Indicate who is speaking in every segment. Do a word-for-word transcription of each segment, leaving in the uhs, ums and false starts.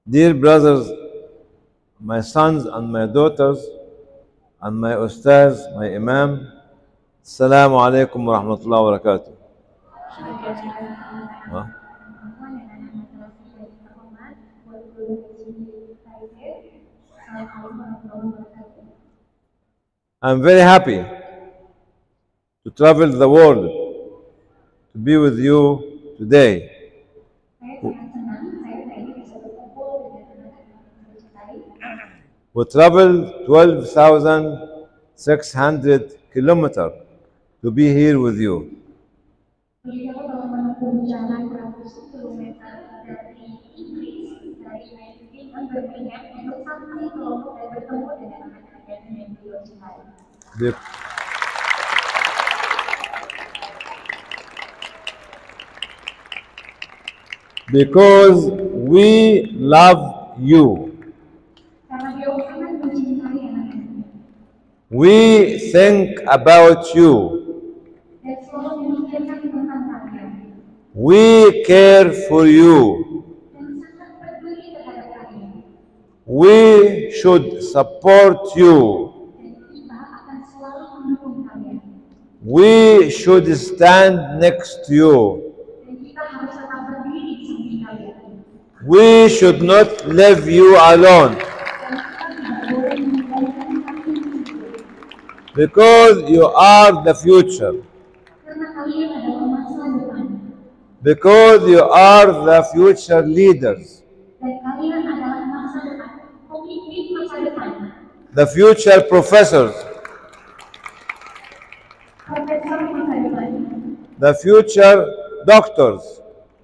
Speaker 1: Dear brothers, my sons and my daughters, and my ustaz, my imam, Assalamu alaikum wa rahmatullahi wa barakatuh. Huh? I'm very happy to travel the world to be with you today. We traveled twelve thousand six hundred kilometers to be here with you. Be- Because we love you. We think about you. We care for you. We should support you. We should stand next to you. We should not leave you alone. Because you are the future. Because you are the future leaders. The future professors. The future doctors.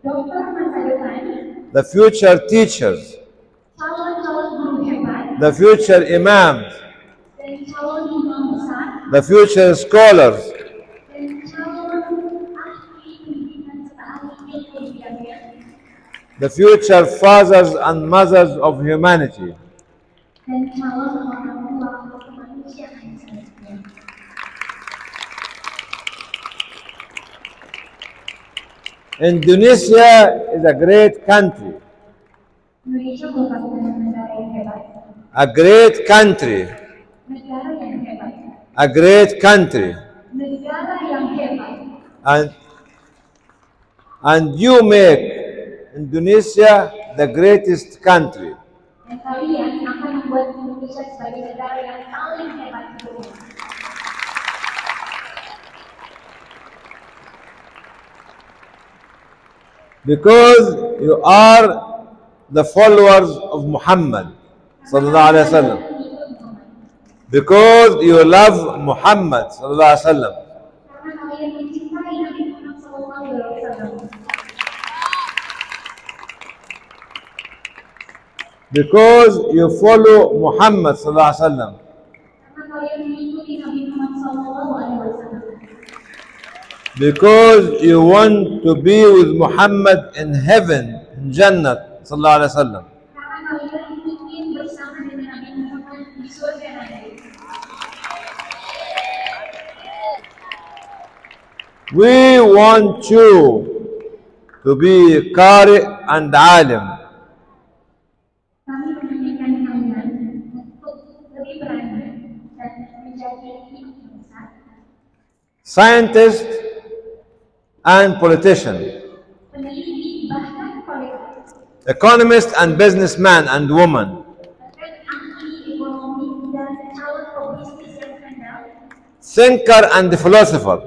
Speaker 1: The future teachers. The future imams. The future scholars. The future fathers and mothers of humanity. Indonesia is a great country. A great country. A great country. And, and you make Indonesia the greatest country. Because you are the followers of Muhammad sallallahu alaihi wasallam. Because you love Muhammad sallallahu alaihi wasallam. Because you follow Muhammad sallallahu alaihi wasallam. Because you want to be with Muhammad in heaven, in Jannah sallallahu alaihi wasallam. We want you to be Qari and Alim. Scientist and politician. Economist and businessman and woman. Thinker and philosopher.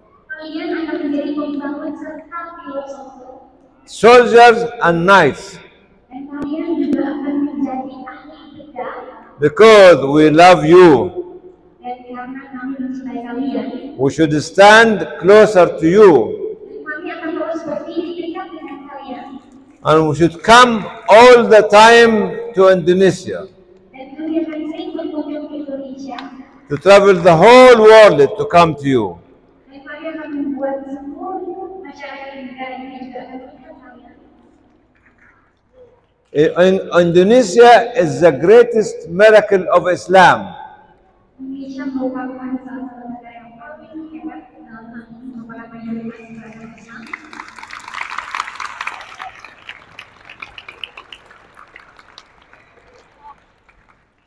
Speaker 1: Soldiers and knights. Because we love you, we should stand closer to you. And we should come all the time to Indonesia. To travel the whole world to come to you. In Indonesia is the greatest miracle of Islam.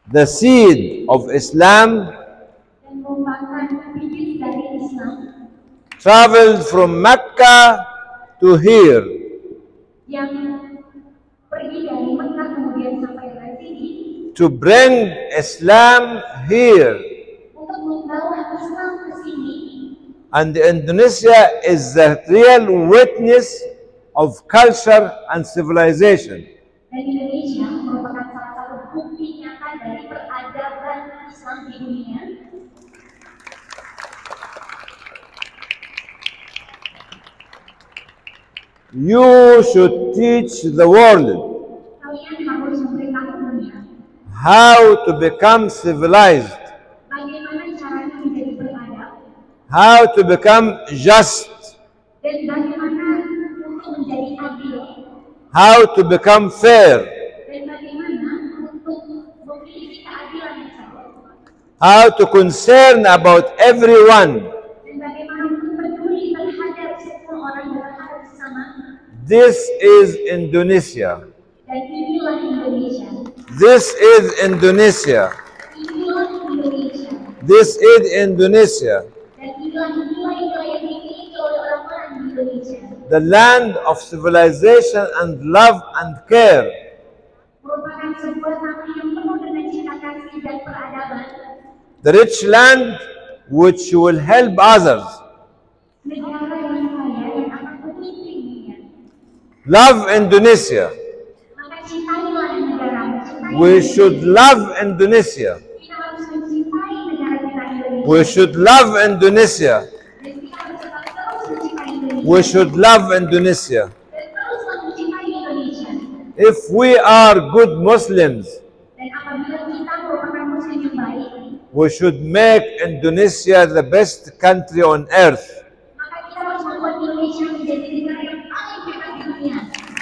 Speaker 1: the seed of Islam
Speaker 2: dan merupakan bibit dari Islam
Speaker 1: traveled from Mecca to here.
Speaker 2: yang pergi dari Mekah kemudian sampai ke sini
Speaker 1: To bring Islam here.
Speaker 2: untuk membawa Islam ke sini.
Speaker 1: And Indonesia is the real witness of culture and civilization.
Speaker 2: Dan Indonesia merupakan salah satu bukti nyata dari peradaban Islam di dunia.
Speaker 1: You should teach the world
Speaker 2: Kalian harus memberitahu dunia
Speaker 1: how to become civilized,
Speaker 2: bagaimana caranya menjadi beradab
Speaker 1: how to become just,
Speaker 2: dan bagaimana untuk menjadi adil
Speaker 1: how to become fair,
Speaker 2: dan bagaimana untuk memiliki keadilan yang sama
Speaker 1: how to concern about everyone.
Speaker 2: dan bagaimana untuk peduli terhadap semua orang dan terhadap sesama.
Speaker 1: This is Indonesia.
Speaker 2: Dan inilah Indonesia.
Speaker 1: This is Indonesia.
Speaker 2: Inilah Indonesia.
Speaker 1: This is Indonesia.
Speaker 2: Dan inilah nilai-nilai yang dimiliki oleh orang-orang di Indonesia.
Speaker 1: The land of civilization and love and care.
Speaker 2: Merupakan sebuah tanah yang penuh dengan cinta kasih dan peradaban.
Speaker 1: The rich land which will help others.
Speaker 2: Negara yang kaya yang akan memimpin dunia.
Speaker 1: Love Indonesia.
Speaker 2: Maka cintailah negaramu. Cintai
Speaker 1: We should love Indonesia.
Speaker 2: Kita harus mencintai negara kita Indonesia.
Speaker 1: We should love Indonesia.
Speaker 2: Dan kita harus tetap terus mencintai Indonesia.
Speaker 1: We should love Indonesia.
Speaker 2: Dan teruslah mencintai Indonesia.
Speaker 1: If we are good Muslims,
Speaker 2: Dan apabila kita merupakan muslim yang baik,
Speaker 1: we should make Indonesia the best country on earth.
Speaker 2: maka kita harus membuat Indonesia menjadi negara yang paling hebat di dunia.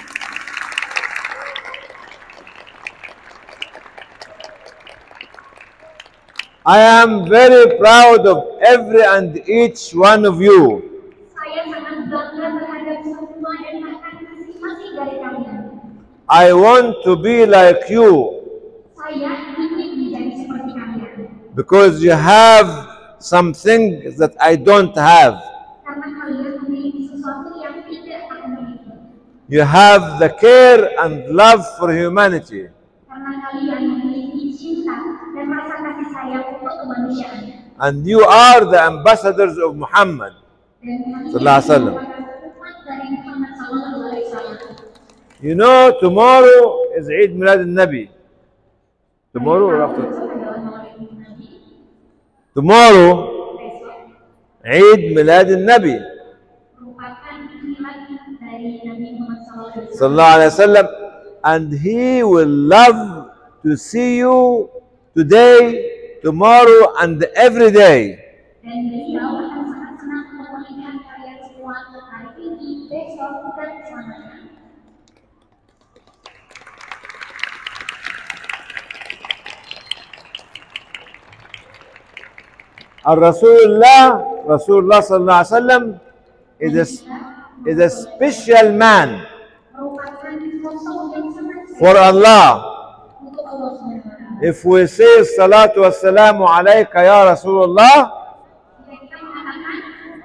Speaker 1: I am very proud of every and each one of you.
Speaker 2: Saya sangat bangga terhadap semua dan bahkan masing-masing dari kalian.
Speaker 1: I want to be like you
Speaker 2: Saya ingin menjadi seperti kalian.
Speaker 1: because you have something that I don't have.
Speaker 2: Karena kalian memiliki sesuatu yang tidak aku miliki.
Speaker 1: You have the care and love for humanity.
Speaker 2: Karena kalian memiliki cinta dan rasa kasih sayang untuk kemanusiaan.
Speaker 1: And you are the ambassadors of Muhammad.
Speaker 2: Dan kalian
Speaker 1: Sallallahu alaihi wasallam.
Speaker 2: merupakan umat dari Muhammad Sallallahu Alaihi Wasallam.
Speaker 1: You know, tomorrow is Eid Milad al-Nabi. Tomorrow or after?
Speaker 2: Adalah Maulid Nabi.
Speaker 1: Tomorrow,
Speaker 2: Besok
Speaker 1: Eid Milad al-Nabi.
Speaker 2: merupakan milad dari Nabi Muhammad Sallallahu Alaihi Wasallam.
Speaker 1: Sallallahu alaihi wasallam. And he will love to see you today, tomorrow, and every day.
Speaker 2: Dan beliau akan sangat senang untuk melihat kalian semua hari ini, besok, dan selamanya.
Speaker 1: Rasulullah, Rasulullah sallallahu alaihi wasallam is a, is a special man
Speaker 2: Merupakan sosok yang sangat
Speaker 1: for Allah.
Speaker 2: untuk Allah subhanahu wa taala.
Speaker 1: If we say salatu wassalamu alayka ya Rasulullah,
Speaker 2: Jika kita mengatakan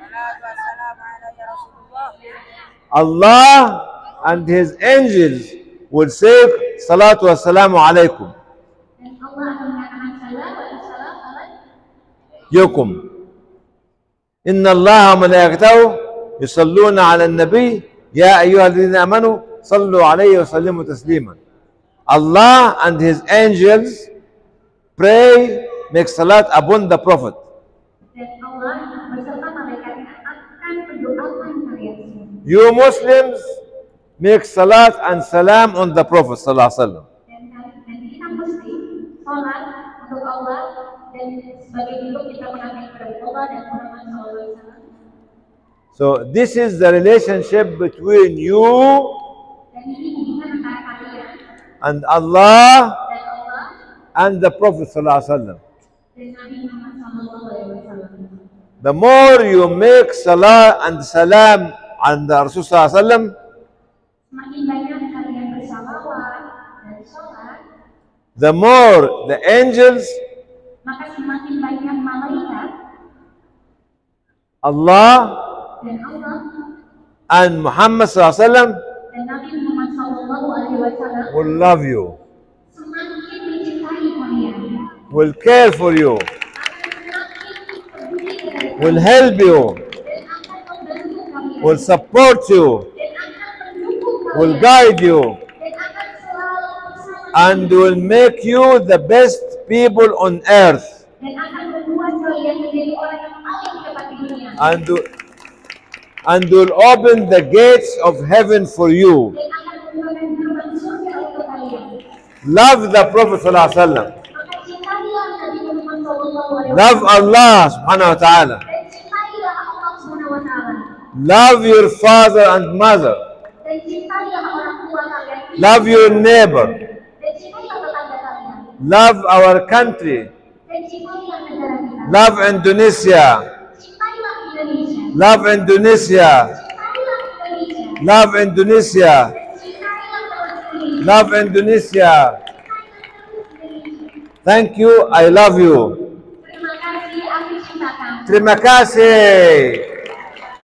Speaker 1: Allah and his angels will say salatu wassalamu alaykum.
Speaker 2: dan Allah akan mengatakan salam wa salam ala
Speaker 1: يكم إن الله وملائكته يصلون على النبي يا أيها الذين آمنوا صلوا عليه وسلموا تسليما. Allah and his angels pray, make salat upon the Prophet.
Speaker 2: dan Allah beserta malaikatnya akan mendoakan kalian semua.
Speaker 1: You Muslims make salat and salam on the Prophet sallallahu alaihi wasallam.
Speaker 2: Dan, dan kita mesti sholat untuk Allah dan sebagai bentuk kita mengabdi kepada Allah dan Muhammad shallallahu alaihi wasallam.
Speaker 1: So this is the relationship between you
Speaker 2: Dan ini hubungan antara kalian
Speaker 1: and Allah
Speaker 2: dan Allah
Speaker 1: and the Prophet sallallahu alaihi wasallam.
Speaker 2: dan Nabi Muhammad shallallahu alaihi wasallam.
Speaker 1: The more you make salah and salam on the Rasul sallallahu alaihi wasallam,
Speaker 2: Semakin banyak kalian bersalawat dan sholat,
Speaker 1: the more the angels,
Speaker 2: maka semakin banyak malaikat
Speaker 1: Allah
Speaker 2: dan Allah
Speaker 1: and Muhammad sallallahu alaihi wasallam
Speaker 2: dan Nabi Muhammad Shallallahu Alaihi Wasallam
Speaker 1: will love you,
Speaker 2: semakin mencintai kalian,
Speaker 1: will care for you,
Speaker 2: akan semakin peduli dengan
Speaker 1: will help you,
Speaker 2: dan akan membantu kalian,
Speaker 1: will support you,
Speaker 2: dan akan mendukung
Speaker 1: will
Speaker 2: kalian,
Speaker 1: guide you,
Speaker 2: dan akan selalu bersama
Speaker 1: and will make you the best people on earth,
Speaker 2: dan akan membuat kalian menjadi orang yang paling hebat di dunia,
Speaker 1: and will, and will open the gates of heaven for you.
Speaker 2: dan akan membuka gerbang surga untuk kalian.
Speaker 1: Love the Prophet sallallahu alaihi wasallam.
Speaker 2: Maka cintailah Nabi Muhammad Shallallahu Alaihi
Speaker 1: Love
Speaker 2: Wasallam
Speaker 1: Allah subhanahu wa ta'ala.
Speaker 2: dan cintailah Allah Subhanahu Wa Taala
Speaker 1: Love your father and mother.
Speaker 2: dan cintailah orang tua kalian,
Speaker 1: Love your neighbor.
Speaker 2: dan cintailah tetangga kalian,
Speaker 1: Love our country.
Speaker 2: dan cintailah negara kita,
Speaker 1: Love Indonesia.
Speaker 2: cintailah Indonesia,
Speaker 1: Love Indonesia.
Speaker 2: cintailah Indonesia,
Speaker 1: Love Indonesia.
Speaker 2: cintailah orang Indonesia,
Speaker 1: Love Indonesia. Thank you. I love you.
Speaker 2: terima kasih, aku cinta kamu.
Speaker 1: Terima kasih.